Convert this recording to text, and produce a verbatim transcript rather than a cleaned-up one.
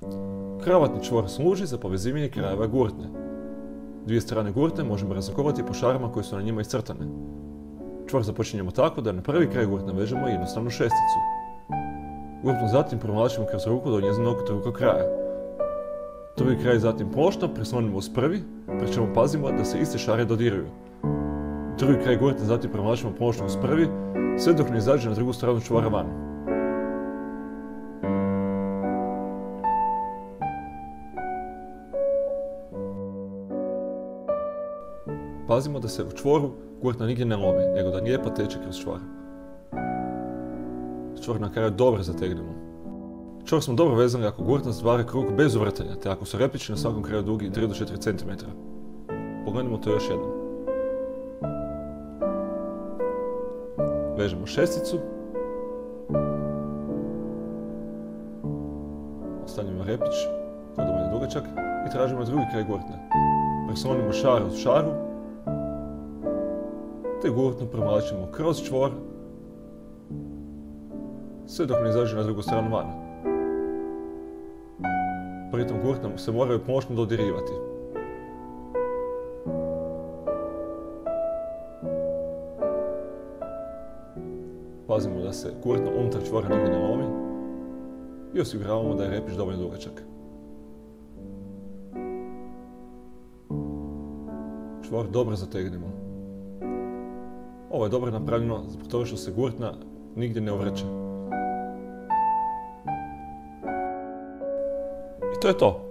Kravatni čvor služi za povezivanje krajeva gurtne. Dvije strane gurtne možemo razlikovati po šarama koji su na njima iscrtane. Čvor započinjemo tako da na prvi kraj gurtne vežemo jednostavnu šesticu. Gurtnu zatim provlačimo kroz ruku do njezinog drugog kraja. Drugi kraj zatim poštno prislonimo uz prvi, pri čemu pazimo da se iste šare dodiruju. Drugi kraj gurtne zatim provlačimo poštno uz prvi, sve dok ne izađe na drugu stranu čvora van. Pazimo da se u čvoru gurtna nigdje ne lomi, nego da lijepo teče kroz čvor. Čvor na kraju dobro zategnemo. Čvor smo dobro vezali ako gurtna stvara krug bez uvrtanja, te ako su repići na svakom kraju dugi tri do četiri centimetra. Pogledajmo to još jednom. Vežemo šesticu. Ostavljamo repić, koji je dovoljno dugačak, i tražimo drugi kraj gurtne. Prislonimo šaru uz šaru, te gurtnu provlačimo kroz čvor, sve dok ne izađe na drugu stranu van. Pritom gurtne se moraju poštno dodirivati. Pazimo da se gurtna unutar čvora nigdje ne lomi i osiguravamo da je repić dovoljno dugačak. Čvor dobro zategnemo. Ovo je dobro napravljeno zbog toga što se gurtna nigdje ne uvrće. I to je to.